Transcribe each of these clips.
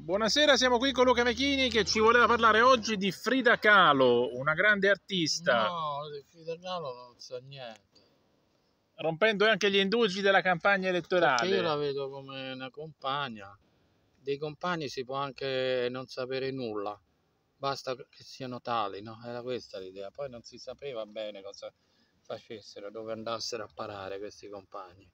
Buonasera, siamo qui con Luca Mechini che ci voleva parlare oggi di Frida Kahlo, una grande artista, No, di Frida Kahlo non so niente. rompendo anche gli indugi della campagna Perché io la elettorale. vedo come una compagna. Dei compagni si può anche non sapere nulla, basta che siano tali, no? Era questa l'idea. Poi non si sapeva bene cosa facessero, dove andassero a parare questi compagni.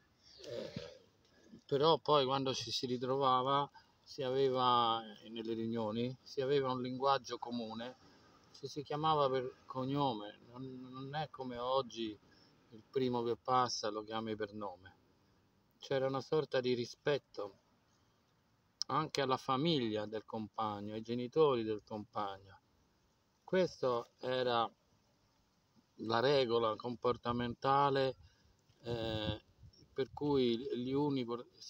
Però poi quando ci si ritrovava, si aveva nelle riunioni, si aveva un linguaggio comune, ci si chiamava per cognome, non è come oggi il primo che passa lo chiami per nome. C'era una sorta di rispetto anche alla famiglia del compagno, ai genitori del compagno. Questa era la regola comportamentale per cui gli uni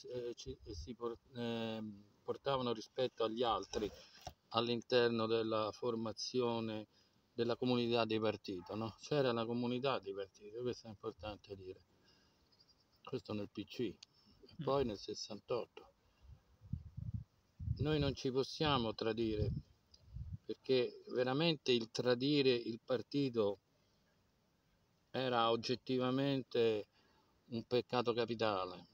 portavano rispetto agli altri all'interno della formazione della comunità di partito, no? C'era la comunità di partito, questo è importante dire. Questo nel PC e poi nel 68. Noi non ci possiamo tradire, perché veramente il tradire il partito era oggettivamente un peccato capitale.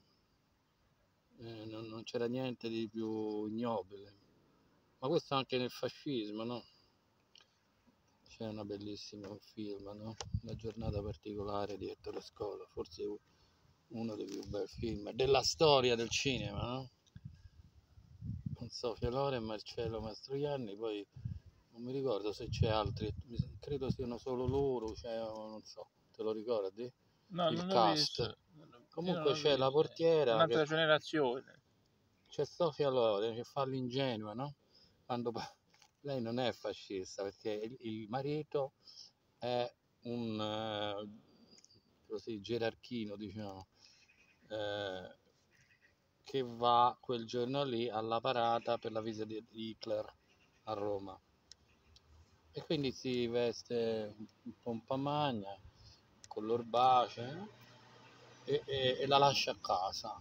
Non c'era niente di più ignobile. Ma questo anche nel fascismo, no? C'è un bellissimo film, no? La giornata particolare di Ettore Scola, forse uno dei più bei film della storia del cinema, no? Con Sofia Loren e Marcello Mastroianni, poi non mi ricordo se c'è altri, credo siano solo loro, non so, te lo ricordi? No, Il non l'ho cast. visto. Comunque c'è la portiera, Un'altra generazione. c'è Sofia Loren che fa l'ingenua, no? Quando lei non è fascista perché il marito è un così gerarchino, diciamo, eh, che va quel giorno lì alla parata per la visita di Hitler a Roma e quindi si veste un pompa magna con l'orbace e la lascia a casa.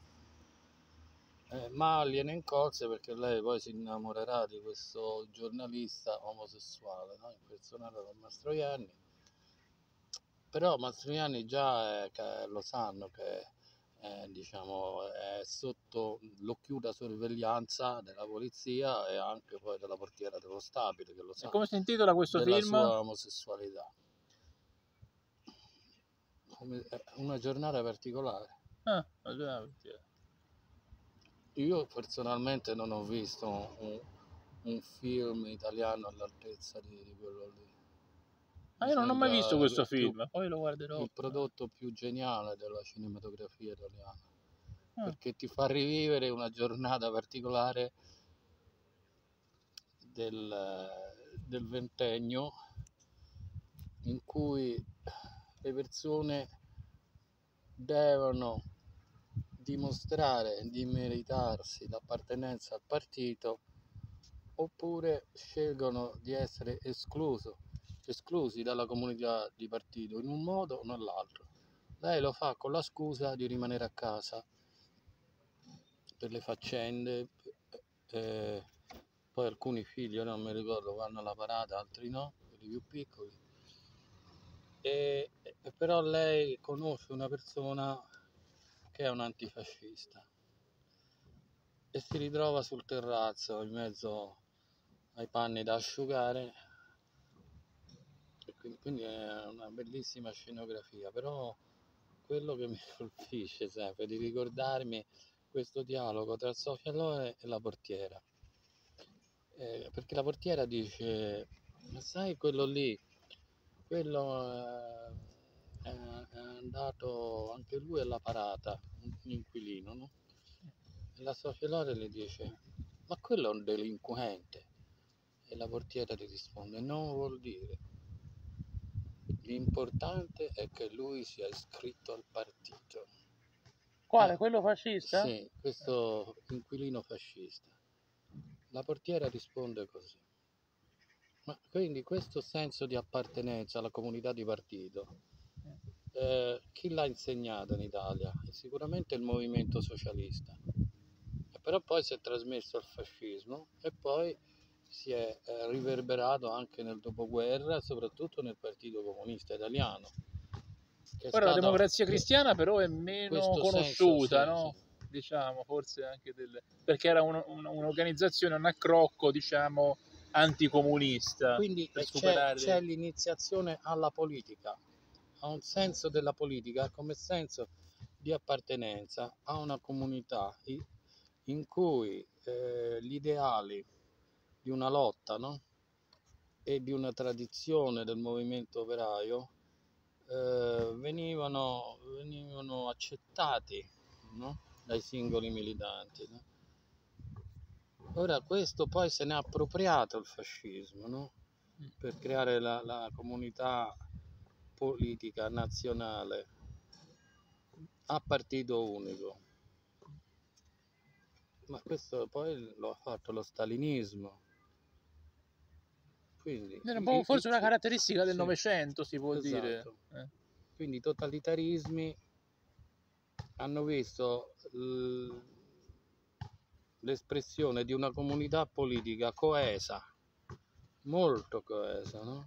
Ma gliene incolse perché lei poi si innamorerà di questo giornalista omosessuale, no? Impersonato da Mastroianni. Però Mastroianni già lo sanno che diciamo, è sotto l'occhiuta sorveglianza della polizia e anche poi della portiera dello stabile, che lo E sa come si intitola questo della film? sua omosessualità. Una giornata particolare. Ah, Io personalmente non ho visto un film italiano all'altezza di quello lì. Mi io non ho mai visto sembra questo film, poi lo guarderò. il prodotto più geniale della cinematografia italiana, Ah, perché ti fa rivivere una giornata particolare del ventennio in cui le persone devono dimostrare di meritarsi l'appartenenza al partito oppure scelgono di essere esclusi dalla comunità di partito in un modo o nell'altro. Lei lo fa con la scusa di rimanere a casa per le faccende, poi alcuni figli, io non mi ricordo, vanno alla parata, altri no, quelli più piccoli. Però lei conosce una persona che è un antifascista e si ritrova sul terrazzo in mezzo ai panni da asciugare e quindi è una bellissima scenografia. Però quello che mi colpisce sempre di ricordarmi questo dialogo tra Sofia Loren e la portiera, perché la portiera dice: ma sai quello lì, quello è andato anche lui alla parata, un inquilino, no? E la Sofia Loren le dice: ma quello è un delinquente. E la portiera gli risponde: non vuol dire, l'importante è che lui sia iscritto al partito. quale? Quello fascista? Sì, questo inquilino fascista. La portiera risponde così. Ma quindi questo senso di appartenenza alla comunità di partito, chi l'ha insegnato in Italia? È sicuramente il movimento socialista. però poi si è trasmesso al fascismo e poi si è riverberato anche nel dopoguerra, soprattutto nel Partito Comunista Italiano, che è Ora la stato Democrazia Cristiana però è meno questo senso, conosciuta, sì, sì. no? Diciamo, forse anche perché era un'organizzazione, un accrocco, diciamo, anticomunista, Quindi per c'è superare... l'iniziazione alla politica, a un senso della politica come senso di appartenenza a una comunità in cui gli ideali di una lotta, no? E di una tradizione del movimento operaio venivano accettati, no? Dai singoli militanti, no? Ora questo poi se n'è appropriato il fascismo, no? Per creare la comunità politica nazionale a partito unico. Ma questo poi lo ha fatto lo stalinismo. Quindi, Era un po' forse una caratteristica del sì, Novecento, si può dire. esatto. Quindi i totalitarismi hanno visto l'espressione di una comunità politica coesa, molto coesa, no?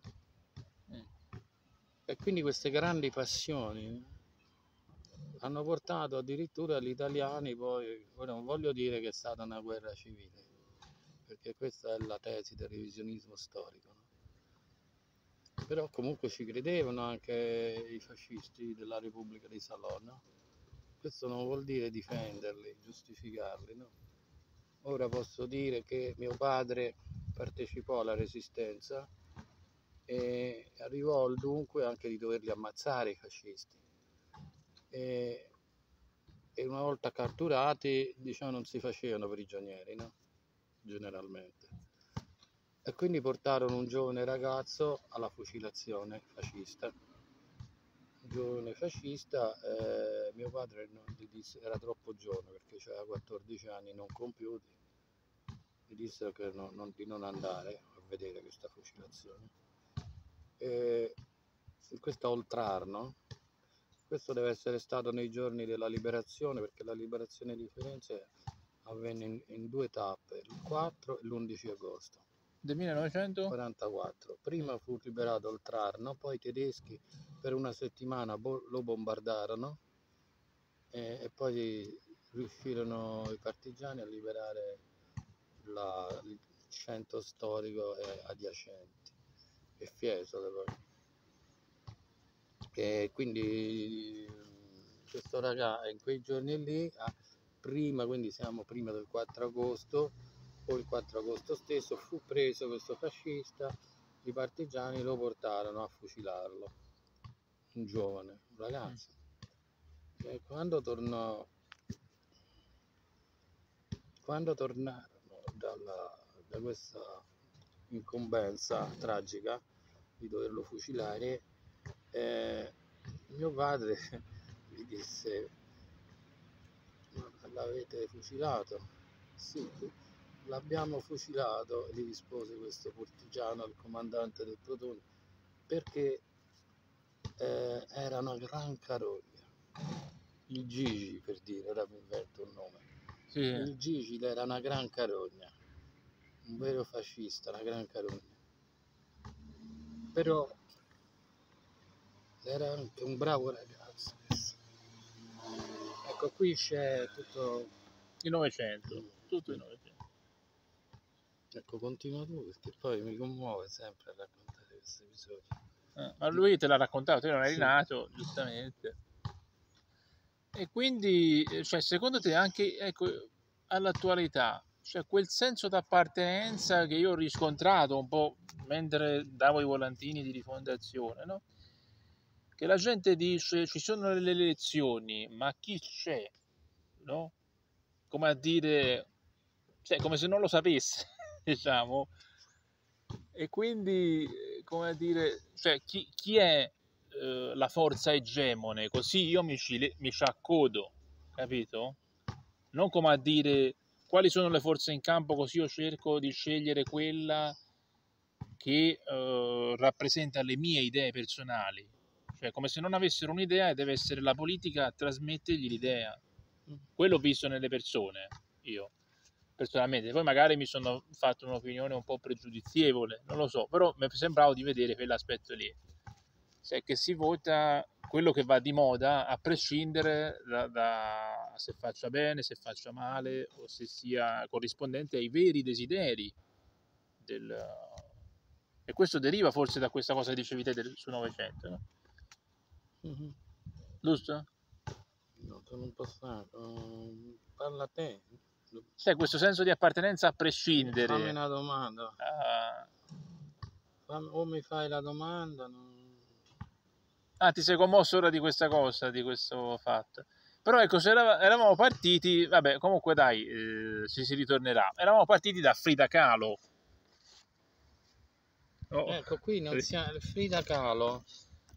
E quindi queste grandi passioni hanno portato addirittura gli italiani poi, ora non voglio dire che è stata una guerra civile, perché questa è la tesi del revisionismo storico, no? Però comunque ci credevano anche i fascisti della Repubblica di Salò, no? Questo non vuol dire difenderli, giustificarli, no? Ora posso dire che mio padre partecipò alla resistenza e arrivò al dunque anche di doverli ammazzare i fascisti. E una volta catturati, diciamo, non si facevano prigionieri, no? Generalmente. E quindi portarono un giovane ragazzo alla fucilazione fascista. Un giovane fascista, mio padre gli disse, era troppo giovane perché aveva 14 anni non compiuti, gli dissero che di non andare a vedere questa fucilazione. Questo a Oltrarno, questo deve essere stato nei giorni della liberazione, perché la liberazione di Firenze avvenne in due tappe, il 4 e l'11 agosto Del 1944. Prima fu liberato Oltrarno, poi i tedeschi per una settimana lo bombardarono e poi riuscirono i partigiani a liberare il centro storico e adiacenti e Fiesole poi. E quindi questo ragazzo in quei giorni lì prima, quindi siamo prima del 4 agosto o il 4 agosto stesso, fu preso questo fascista, i partigiani lo portarono a fucilarlo, un giovane, un ragazzo. E quando tornarono da questa incombenza tragica di doverlo fucilare, mio padre gli disse: "Ma l'avete fucilato?" "Sì, l'abbiamo fucilato", gli rispose questo partigiano, il comandante del plotone, "perché era una gran carogna." Il Gigi, per dire, ora mi invento un nome. Sì. Il Gigi era una gran carogna, un vero fascista, una gran carogna. Però era anche un bravo ragazzo. Ecco, qui c'è tutto Il Novecento, tutto il Novecento. Ecco, continua tu, perché poi mi commuove sempre a raccontare questi episodi. Ma lui te l'ha raccontato, te non eri Sì. nato, giustamente. E quindi, cioè, secondo te anche, ecco, all'attualità, cioè quel senso d'appartenenza che io ho riscontrato un po' mentre davo i volantini di rifondazione, no? Che la gente dice ci sono le elezioni, ma chi c'è? No? Come a dire, cioè come se non lo sapesse, diciamo. E quindi, come a dire, cioè chi è la forza egemone? Così io mi ci accodo, capito? Non come a dire quali sono le forze in campo, così io cerco di scegliere quella che rappresenta le mie idee personali. Cioè, come se non avessero un'idea e deve essere la politica a trasmettergli l'idea. Quello ho visto nelle persone, io. personalmente. Poi magari mi sono fatto un'opinione un po' pregiudizievole, non lo so, però mi sembrava di vedere quell'aspetto lì, cioè che si vota quello che va di moda a prescindere da se faccia bene, se faccia male o se sia corrispondente ai veri desideri del... E questo deriva forse da questa cosa che dicevi te sul Novecento, no? Mhm. Giusto? No, sono passato. Parla te. C'è questo senso di appartenenza a Fammi prescindere. una domanda. Ah, O mi fai la domanda. ti sei commosso ora di questa cosa, di questo fatto. Però ecco, se eravamo partiti, vabbè, comunque dai, ci si ritornerà. Eravamo partiti da Frida Kahlo. Oh, Ecco, qui non siamo. Frida Kahlo.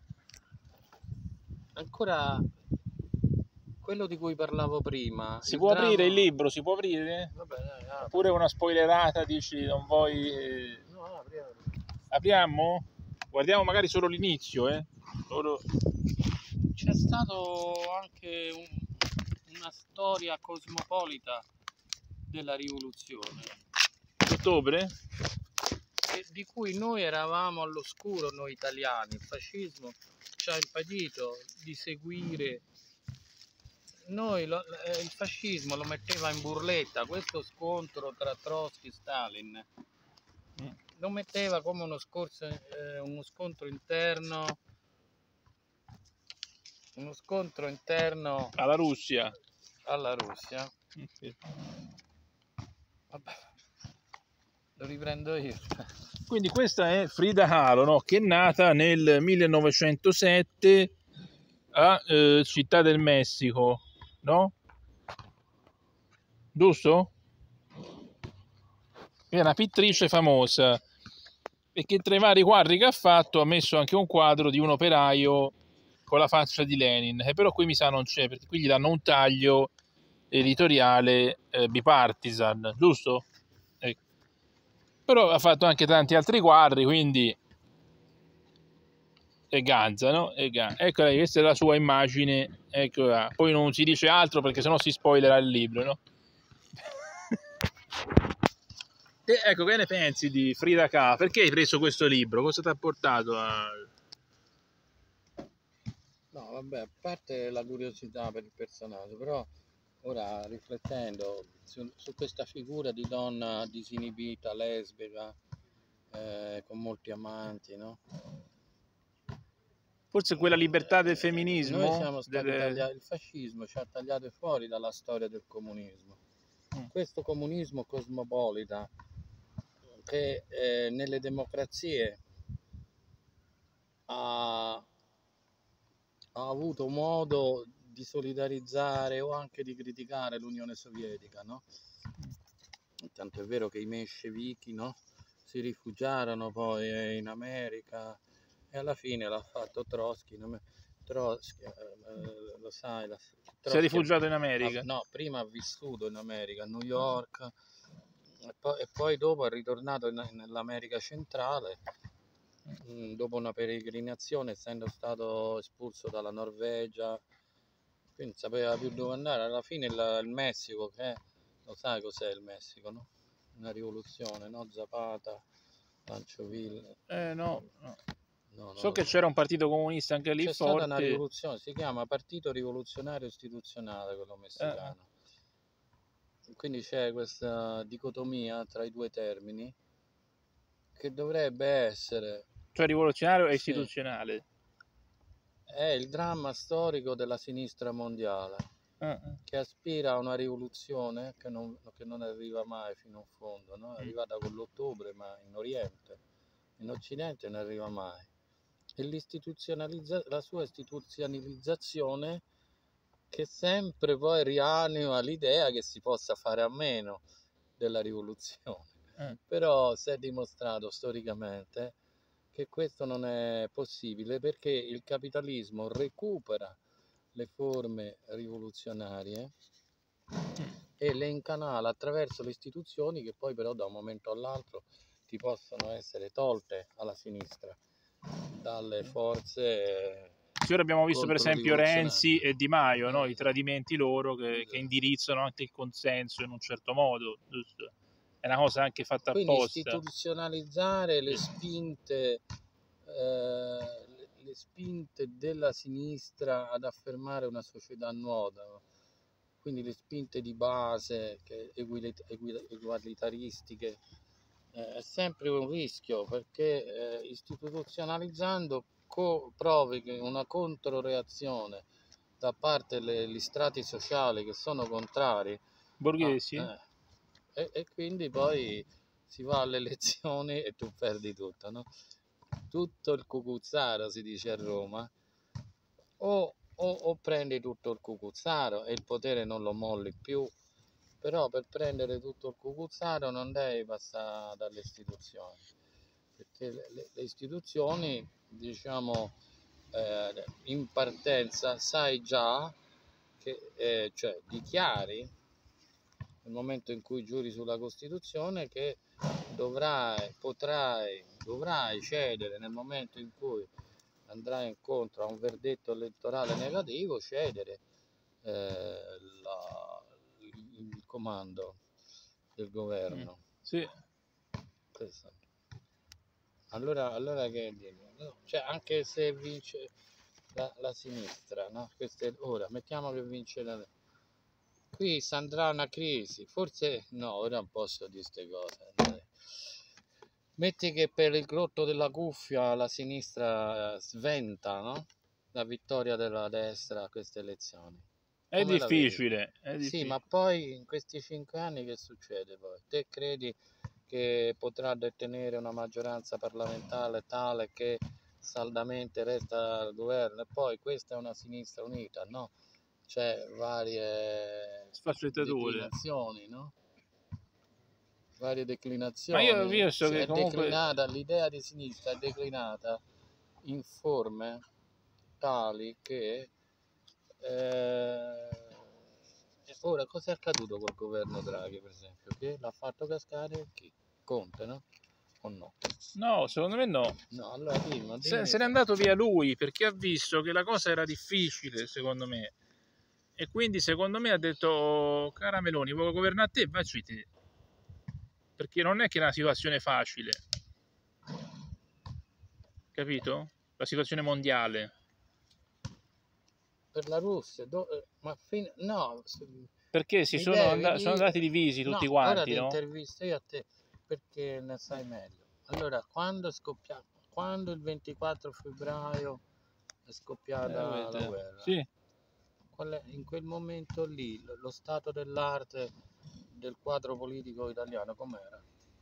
Ancora quello di cui parlavo prima. si Il può aprire il dramma. libro? Si può aprire? Vabbè, dai, apri. Oppure una spoilerata, dici, non vuoi... No, apri. Apriamo? Guardiamo magari solo l'inizio, Solo... C'è stato anche una storia cosmopolita della rivoluzione, Ottobre? di cui noi eravamo all'oscuro, noi italiani. Il fascismo ci ha impedito di seguire. Noi il fascismo lo metteva in burletta, questo scontro tra Trotsky e Stalin lo metteva come uno scontro interno Alla Russia. alla Russia. Vabbè, lo riprendo io. Quindi questa è Frida Kahlo, no? Che è nata nel 1907 a Città del Messico, no? Giusto? È una pittrice famosa e che tra i vari quadri che ha fatto ha messo anche un quadro di un operaio con la faccia di Lenin, che però qui mi sa non c'è, perché qui gli danno un taglio editoriale bipartisan, giusto? Ecco. Però ha fatto anche tanti altri quadri, quindi è ganza, no? Eccola, questa è la sua immagine, eccola. Poi non si dice altro perché sennò si spoilerà il libro, no? E ecco, che ne pensi di Frida Kahlo? Perché hai preso questo libro? Cosa ti ha portato a... No, vabbè, a parte la curiosità per il personaggio, però ora riflettendo su questa figura di donna disinibita, lesbica, con molti amanti, no? Forse quella libertà del Noi femminismo? siamo stati tagliati, il fascismo ci ha tagliati fuori dalla storia del comunismo. Questo comunismo cosmopolita che nelle democrazie ha avuto modo di solidarizzare o anche di criticare l'Unione Sovietica, no? Tanto è vero che i menscevichi, no? Si rifugiarono poi in America e alla fine l'ha fatto Trotsky, lo sai, Si è rifugiato in America? no, prima ha vissuto in America, a New York, e poi dopo è ritornato nell'America centrale, dopo una peregrinazione, essendo stato espulso dalla Norvegia, quindi non sapeva più dove andare. Alla fine il Messico, che lo sai cos'è il Messico, no? Una rivoluzione, no? Zapata, Lancioville. No. No, So che c'era un partito comunista anche lì c'è forte. stata una rivoluzione, si chiama Partito Rivoluzionario Istituzionale, quello messicano. Quindi c'è questa dicotomia tra i due termini che dovrebbe essere... Cioè rivoluzionario e sì, istituzionale. è il dramma storico della sinistra mondiale, che aspira a una rivoluzione che non arriva mai fino in fondo, no? È arrivata con l'ottobre, ma in Oriente, in Occidente non arriva mai. E la sua istituzionalizzazione che sempre poi rianima l'idea che si possa fare a meno della rivoluzione. Però si è dimostrato storicamente che questo non è possibile, perché il capitalismo recupera le forme rivoluzionarie e le incanala attraverso le istituzioni che poi però da un momento all'altro ti possono essere tolte alla sinistra dalle forze Sì, ora abbiamo visto per esempio Renzi e Di Maio, no? I Esatto. tradimenti loro che indirizzano anche il consenso in un certo modo, giusto? È una cosa anche fatta Quindi apposta. istituzionalizzare le Sì. spinte, le spinte della sinistra ad affermare una società nuova, no? Quindi le spinte di base, egualitaristiche, è sempre un rischio, perché istituzionalizzando provochi una controreazione da parte degli strati sociali che sono contrari Borghesi? e quindi poi si va alle elezioni e tu perdi tutto, no? Tutto il cucuzzaro, si dice a Roma, o prendi tutto il cucuzzaro e il potere non lo molli più, però per prendere tutto il cucuzzaro non devi passare dalle istituzioni, perché le istituzioni, diciamo, in partenza sai già che, cioè dichiari nel momento in cui giuri sulla Costituzione che dovrai cedere nel momento in cui andrai incontro a un verdetto elettorale negativo, cedere il comando del governo. Sì. Questo. Allora che dire? No, cioè, anche se vince la sinistra, no? Ora mettiamo che vince qui si andrà a una crisi, forse no, ora non posso dire queste cose. Metti che per il grotto della cuffia la sinistra sventa, no? La vittoria della destra a queste elezioni. È Come la vedi? difficile, è Sì, difficile. ma poi in questi 5 anni che succede poi? Te credi che potrà detenere una maggioranza parlamentare tale che saldamente resta al governo? E poi questa è una sinistra unita, no? C'è varie Sfaccettature. declinazioni, no? Varie Ma declinazioni. io so che È comunque declinata, l'idea di sinistra è declinata in forme tali che ora cosa è accaduto col governo Draghi, per esempio? Che l'ha fatto cascare chi? Conte, no? O no? no, secondo me no. No, allora dimmi. Se n'è andato via lui perché ha visto che la cosa era difficile, secondo me. E quindi secondo me ha detto: cara Meloni, vuoi governare te? Facci te. Perché non è che è una situazione facile, capito? La situazione mondiale. Per la Russia, no, Perché sono andati divisi tutti no, quanti, ora ti no? intervisto io a te perché ne sai meglio. Allora, quando il 24 febbraio è scoppiata la guerra, Sì. in quel momento lì lo stato dell'arte del quadro politico italiano com'era?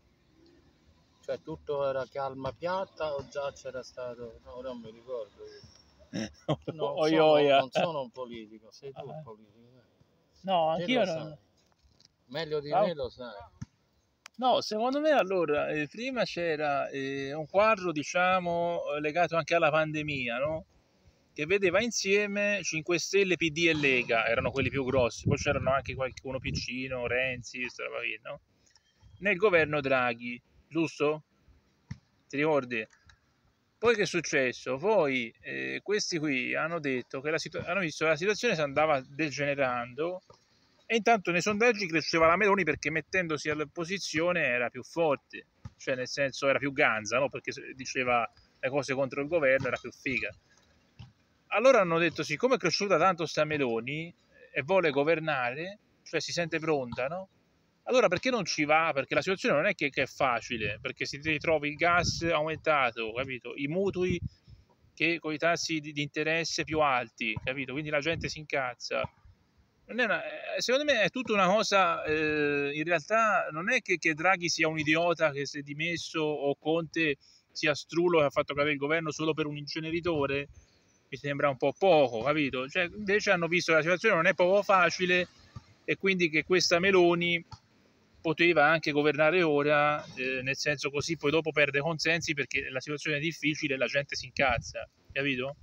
Cioè tutto era calma piatta o già c'era stato? No, ora non mi ricordo io. Non sono un politico, sei tu il politico. No, Te anch'io lo non. sai. Meglio di me lo sai. No, secondo me allora, prima c'era un quadro, diciamo, legato anche alla pandemia, no? Che vedeva insieme 5 Stelle, PD e Lega, erano quelli più grossi, poi c'erano anche qualcuno piccino, Renzi, questa roba qui, no? Nel governo Draghi, giusto? Ti ricordi? Poi che è successo? Poi questi qui hanno detto che hanno visto che la situazione si andava degenerando e intanto nei sondaggi cresceva la Meloni perché mettendosi all'opposizione era più forte, cioè nel senso era più ganza, no? Perché diceva le cose contro il governo, era più figa. Allora hanno detto, siccome è cresciuta tanto sta Meloni e vuole governare, cioè si sente pronta, no? Allora perché non ci va? Perché la situazione non è che è facile, perché si ritrovi il gas aumentato, capito? I mutui che con i tassi di interesse più alti, capito? Quindi la gente si incazza. Non è secondo me è tutta una cosa, in realtà non è che Draghi sia un idiota che si è dimesso o Conte sia strullo che ha fatto cadere il governo solo per un inceneritore, mi sembra un po' poco, capito? Cioè, invece hanno visto che la situazione non è proprio facile e quindi che questa Meloni poteva anche governare ora, nel senso così poi dopo perde consensi perché la situazione è difficile e la gente si incazza, capito?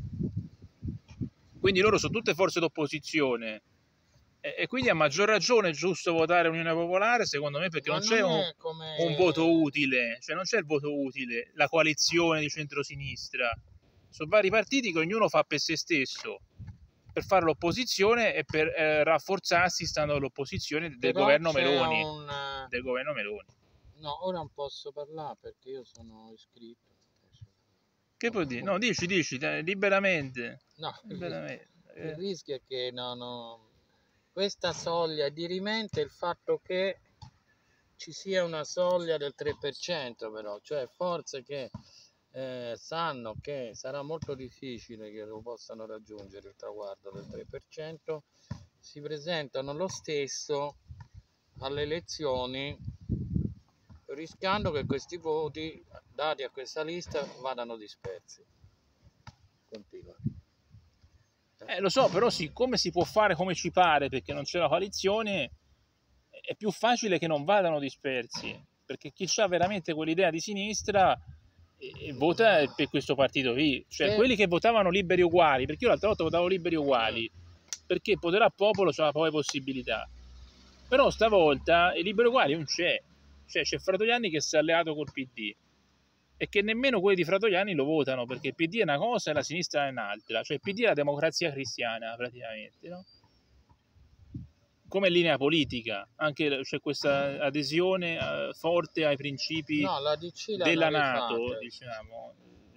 Quindi loro sono tutte forze d'opposizione e quindi a maggior ragione è giusto votare Unione Popolare, secondo me, perché non c'è un voto utile, cioè non c'è il voto utile, la coalizione di centrosinistra, sono vari partiti che ognuno fa per se stesso, per fare l'opposizione e per rafforzarsi stando all'opposizione del Però governo c'è Meloni. un... Del governo Meloni. No, ora non posso parlare perché io sono iscritto. Che puoi dire? No, dici, liberamente. No, Liberamente. il rischio è che questa soglia è dirimente il fatto che ci sia una soglia del 3%, però, cioè forze che sanno che sarà molto difficile che lo possano raggiungere il traguardo del 3%, si presentano lo stesso alle elezioni rischiando che questi voti dati a questa lista vadano dispersi. Continua. Lo so, però siccome si può fare come ci pare perché non c'è la coalizione, è più facile che non vadano dispersi, perché chi ha veramente quell'idea di sinistra vota per questo partito qui, cioè quelli che votavano liberi uguali, perché io l'altra volta votavo liberi uguali, perché potere al popolo c'ha poi possibilità, però stavolta i liberi uguali non c'è, cioè c'è Fratoianni che si è alleato col PD e che nemmeno quelli di Fratoianni lo votano, perché il PD è una cosa e la sinistra è un'altra, cioè il PD è la democrazia cristiana praticamente, no? Come linea politica, anche c'è questa adesione forte ai principi della NATO, diciamo,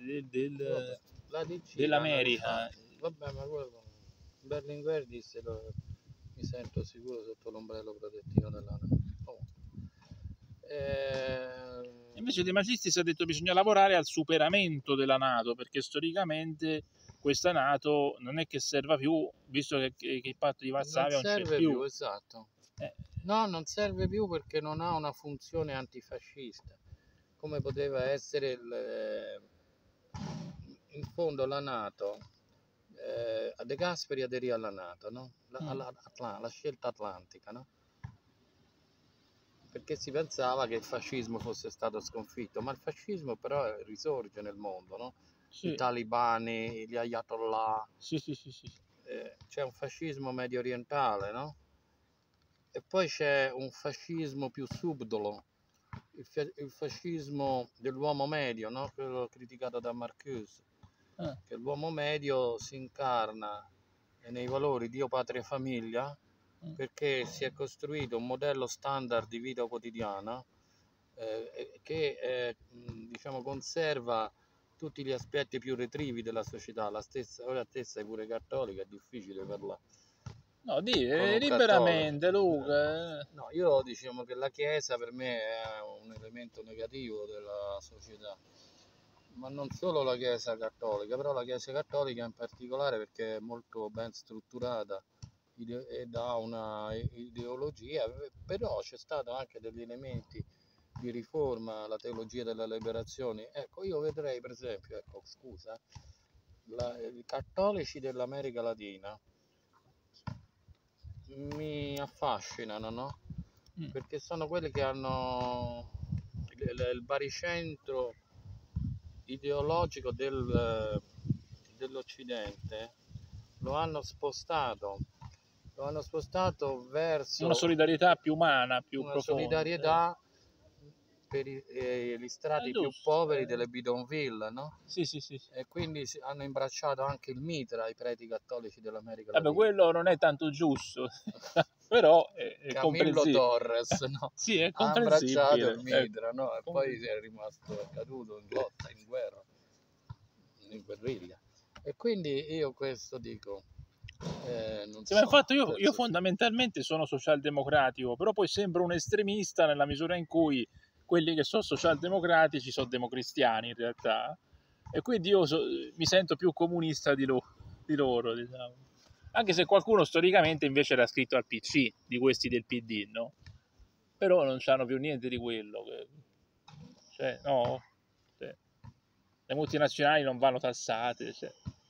dell'America. Vabbè, ma quello Berlinguer disse mi sento sicuro sotto l'ombrello protettivo della NATO. Invece De Magistris ha detto che bisogna lavorare al superamento della NATO, perché storicamente questa NATO non è che serva più, visto che il patto di Varsavia non c'è più. Esatto. No, non serve più perché non ha una funzione antifascista, come poteva essere in fondo la NATO. De Gasperi aderì alla NATO, no? La scelta atlantica, no? Perché si pensava che il fascismo fosse stato sconfitto, ma il fascismo però risorge nel mondo, no? Sì. I talibani, gli ayatollah, sì. C'è un fascismo medio orientale, no? E poi c'è un fascismo più subdolo, il fascismo dell'uomo medio, no? Quello criticato da Marcuse, che l'uomo medio si incarna nei valori Dio, patria e famiglia, perché si è costruito un modello standard di vita quotidiana che diciamo conserva tutti gli aspetti più retrivi della società. Ora te sei pure cattolica, è difficile parlare. No, liberamente, Luca. No, io diciamo che la Chiesa per me è un elemento negativo della società, ma non solo la Chiesa cattolica, però la Chiesa cattolica in particolare perché è molto ben strutturata ed ha una ideologia, però c'è stato anche degli elementi di riforma, la teologia della liberazione. Ecco, io vedrei per esempio, ecco, scusa, i cattolici dell'America Latina mi affascinano, no? Perché sono quelli che hanno il baricentro ideologico dell'Occidente, lo hanno spostato verso una solidarietà più umana, più una profonda. Solidarietà per gli strati più poveri delle bidonville, no? Sì. E quindi hanno imbracciato anche il mitra, i preti cattolici dell'America Latina. Vabbè, quello non è tanto giusto, però è Camillo Torres, no? Sì, è ha abbracciato il comprensibile. mitra, no? E poi è rimasto caduto in lotta, in guerra, in guerriglia. E quindi io questo dico. Sì, ma infatti io fondamentalmente sono socialdemocratico, però poi sembro un estremista nella misura in cui quelli che sono socialdemocratici sono democristiani in realtà, e quindi io mi sento più comunista di loro, diciamo. Anche se qualcuno storicamente invece era scritto al PC, di questi del PD, no? Però non c'hanno più niente di quello. Cioè, no? Cioè, le multinazionali non vanno tassate, cioè.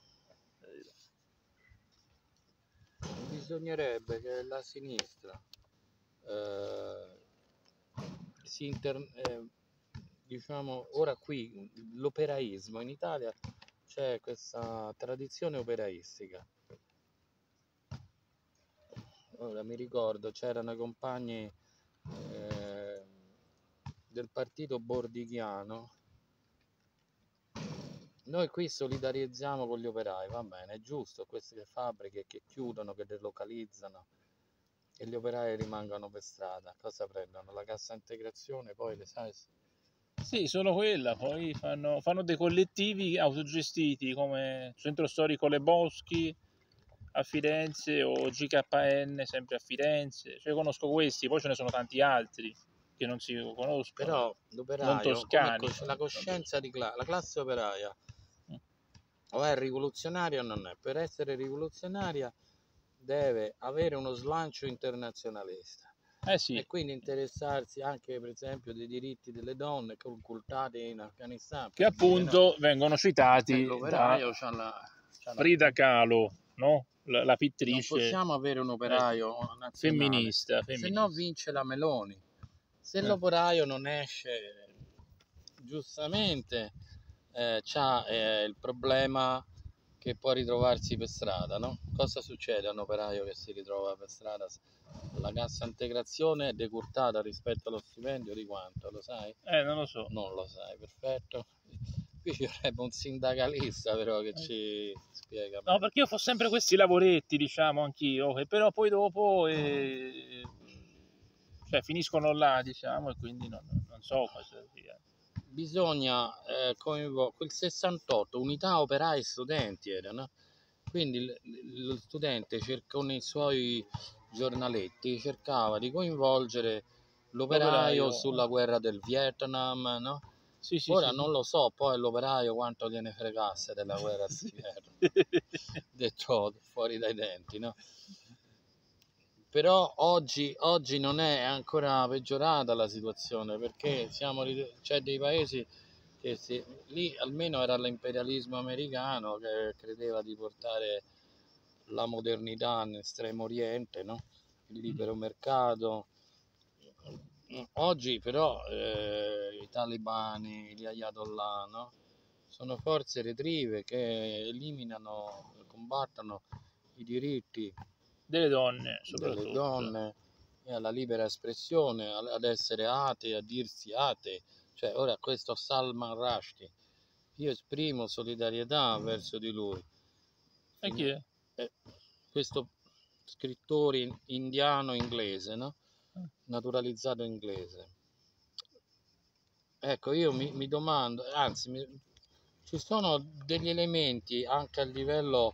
Bisognerebbe che la sinistra diciamo, ora qui l'operaismo in Italia c'è questa tradizione operaistica. Ora mi ricordo c'erano i compagni del partito bordighiano Noi qui solidarizziamo con gli operai, va bene, è giusto, queste fabbriche che chiudono, che delocalizzano e gli operai rimangano per strada, cosa prendono? La cassa integrazione, poi le sai. Sì, solo quella, poi fanno dei collettivi autogestiti come Centro Storico Le Boschi a Firenze o GKN sempre a Firenze, cioè conosco questi, poi ce ne sono tanti altri che non si conoscono, Però non l'operaio, come toscani. la coscienza di la classe operaia, o è rivoluzionaria o non è. Per essere rivoluzionaria deve avere uno slancio internazionalista Sì, e quindi interessarsi anche per esempio dei diritti delle donne occultate in Afghanistan, che per dire, no? appunto vengono citati da L'operaio c'ha la. Frida Kahlo, no? La Non pittrice possiamo avere un operaio nazionale, femminista, se no femminista. vince la Meloni. Se Eh. l'operaio non esce, giustamente c'ha il problema che può ritrovarsi per strada, no? Cosa succede a un operaio che si ritrova per strada? La cassa integrazione è decurtata rispetto allo stipendio di quanto, lo sai? Non lo so. Non lo sai, perfetto. Qui ci vorrebbe un sindacalista però che ci spiega No, meglio. perché io faccio sempre questi lavoretti, diciamo, anch'io, che però poi dopo cioè, finiscono là, diciamo, e quindi non so cosa sia. Bisogna quel 68 unità operai studenti erano, quindi lo studente con i suoi giornaletti cercava di coinvolgere l'operaio sulla guerra del Vietnam, no? Sì, sì, Ora sì. non lo so poi l'operaio quanto gliene fregasse della guerra del Vietnam, detto fuori dai denti, no? Però oggi non è ancora peggiorata la situazione, perché c'è dei paesi che lì almeno era l'imperialismo americano che credeva di portare la modernità nell'estremo oriente, no? Il libero mercato. Oggi però i talebani, gli ayatollah, no? Sono forze retrive che combattono i diritti Delle donne, delle soprattutto. donne e alla libera espressione, ad essere atei, a dirsi atei. Cioè, ora questo Salman Rushdie, io esprimo solidarietà verso di lui. E chi è? Questo scrittore indiano-inglese, no? Naturalizzato inglese. Ecco, io mi domando, anzi, ci sono degli elementi anche a livello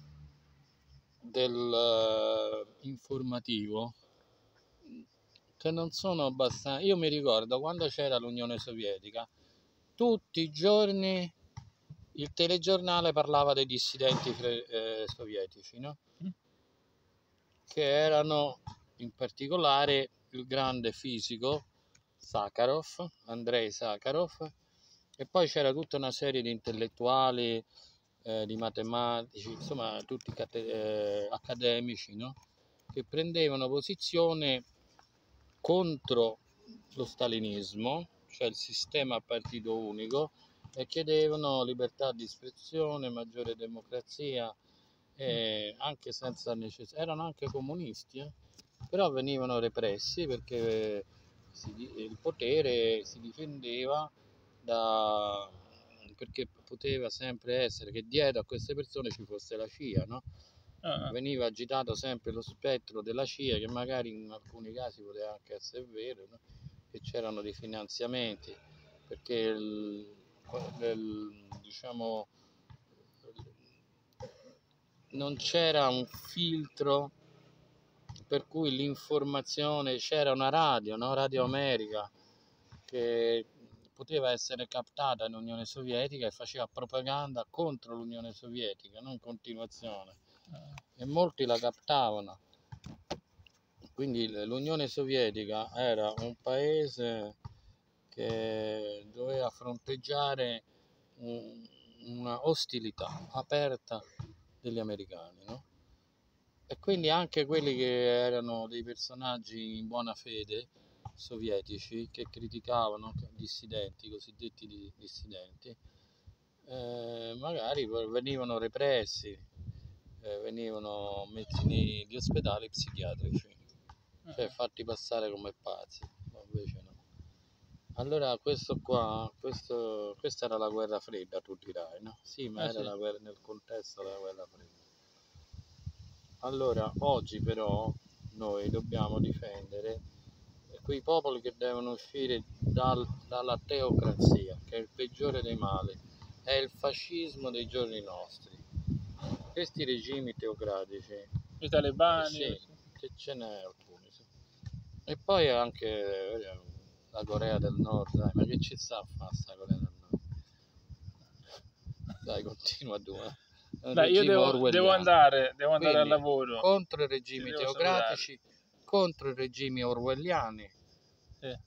del informativo che non sono abbastanza. Io mi ricordo quando c'era l'Unione Sovietica, tutti i giorni il telegiornale parlava dei dissidenti sovietici, no? Che erano in particolare il grande fisico Sakharov, Andrei Sakharov, e poi c'era tutta una serie di intellettuali, di matematici, insomma tutti accademici, no? Che prendevano posizione contro lo stalinismo, cioè il sistema a partito unico, e chiedevano libertà di espressione, maggiore democrazia, anche senza necessità. Erano anche comunisti, però venivano repressi perché il potere si difendeva perché poteva sempre essere che dietro a queste persone ci fosse la CIA, no? Veniva agitato sempre lo spettro della CIA, che magari in alcuni casi poteva anche essere vero, no? Che c'erano dei finanziamenti, perché diciamo non c'era un filtro per cui l'informazione, c'era una radio, no? Radio America, che poteva essere captata in Unione Sovietica e faceva propaganda contro l'Unione Sovietica, non in continuazione, e molti la captavano. Quindi l'Unione Sovietica era un paese che doveva fronteggiare una ostilità aperta degli americani, no? E quindi anche quelli che erano dei personaggi in buona fede sovietici che criticavano dissidenti, cosiddetti dissidenti, magari venivano repressi, venivano messi negli ospedali psichiatrici, cioè fatti passare come pazzi, ma invece no. Allora questo qua, questa era la guerra fredda, tu dirai, no? Sì, ma era sì. la guerra, nel contesto della guerra fredda. Allora, oggi però noi dobbiamo difendere quei popoli che devono uscire dalla teocrazia, che è il peggiore dei mali, è il fascismo dei giorni nostri. Questi regimi teocratici, I talebani, sì, sì. che ce n'è alcuni, sì. E poi anche la Corea del Nord, dai, ma che ci sta a fare sta Corea del Nord? Dai, continua tu, È un Dai, io regime devo orwelliano. andare al Quindi lavoro, contro i ti regimi devo salutare. teocratici, contro i regimi orwelliani, Sì.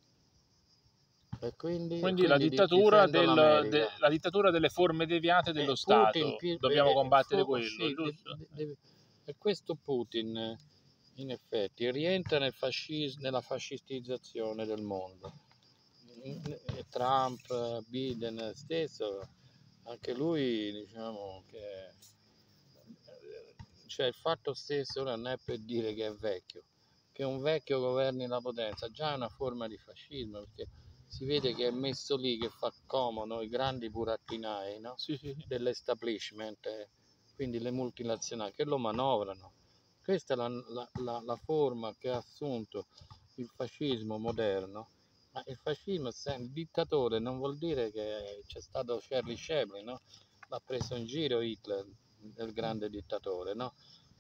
e quindi, Quindi la dittatura, difendo l'America. la dittatura delle forme deviate dello Putin, Stato, dobbiamo combattere quello, sì, giusto? e questo Putin in effetti rientra nella fascistizzazione del mondo. E Trump, Biden stesso, anche lui diciamo che cioè il fatto stesso non è per dire che è vecchio, che un vecchio governi la potenza già è una forma di fascismo, perché si vede che è messo lì che fa comodo i grandi burattinai, no? Sì, sì, sì. Dell'establishment, quindi le multinazionali che lo manovrano. Questa è la forma che ha assunto il fascismo moderno. Ma il fascismo, il dittatore, non vuol dire che c'è stato Charlie Chaplin, no? L'ha preso in giro Hitler, il grande dittatore, no?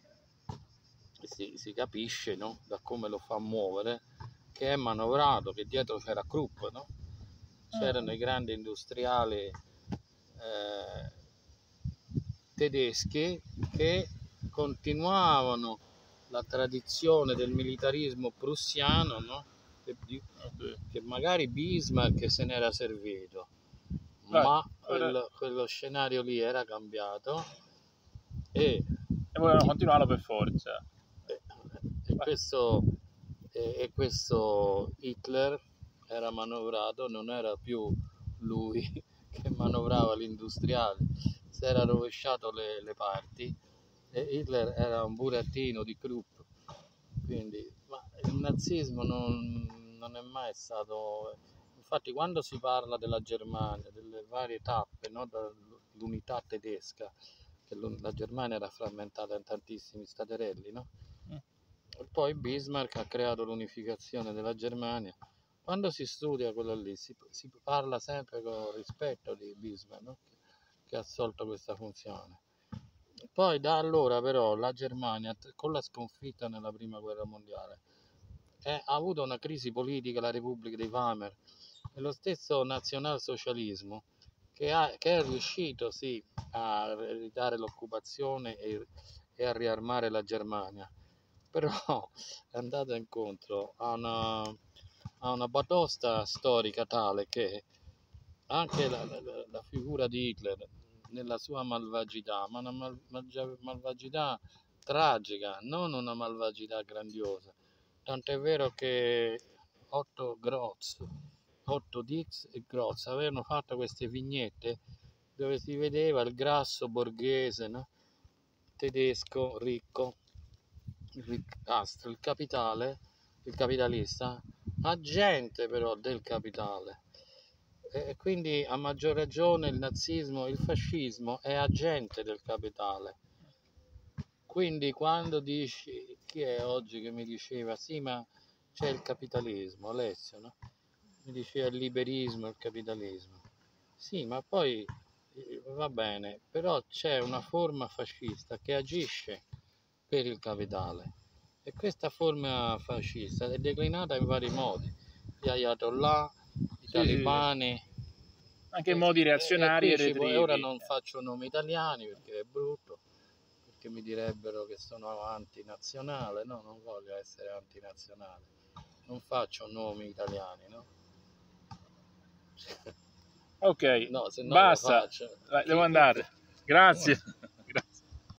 Si capisce, no? Da come lo fa muovere, che è manovrato, che dietro c'era Krupp, no? C'erano i grandi industriali tedeschi che continuavano la tradizione del militarismo prussiano, no? Ok. Che magari Bismarck se n'era servito, Vai, ma ora, quello scenario lì era cambiato e, e volevano continuarlo per forza. e, e Vai. questo, e questo Hitler era manovrato, non era più lui che manovrava gli industriali, si era rovesciato le parti e Hitler era un burattino di Krupp, quindi ma il nazismo non è mai stato. Infatti quando si parla della Germania, delle varie tappe, no, dall'unità tedesca, che la Germania era frammentata in tantissimi staterelli, no? Mm. E poi Bismarck ha creato l'unificazione della Germania. Quando si studia quello lì si parla sempre con rispetto di Bismarck, no? Che ha assolto questa funzione. Poi da allora però la Germania, con la sconfitta nella prima guerra mondiale, ha avuto una crisi politica, la Repubblica dei Weimar e lo stesso nazionalsocialismo che è riuscito sì a ridare l'occupazione e a riarmare la Germania, però è andato incontro a una batosta storica tale che anche la figura di Hitler nella sua malvagità, ma una malvagità tragica, non una malvagità grandiosa. Tant'è vero che Otto Dix e Groz avevano fatto queste vignette dove si vedeva il grasso borghese, no? Tedesco ricco, il ricastro, il capitalista, agente però del capitale. E quindi a maggior ragione il nazismo, il fascismo è agente del capitale. Quindi quando dici, chi è oggi che mi diceva, sì ma c'è il capitalismo, Alessio, no? Mi diceva il liberismo, il capitalismo. Sì, ma poi va bene, però c'è una forma fascista che agisce per il capitale e questa forma fascista è declinata in vari modi. Gli ayatollah, i Sì, sì, sì. talebani, Anche in modi e reazionari qui e ora retrivi. non faccio nomi italiani perché è brutto, perché mi direbbero che sono antinazionale, no, non voglio essere antinazionale, non faccio nomi italiani, no? Ok, No, se no lo basta, faccio. vai, devo Chi, andare. Grazie.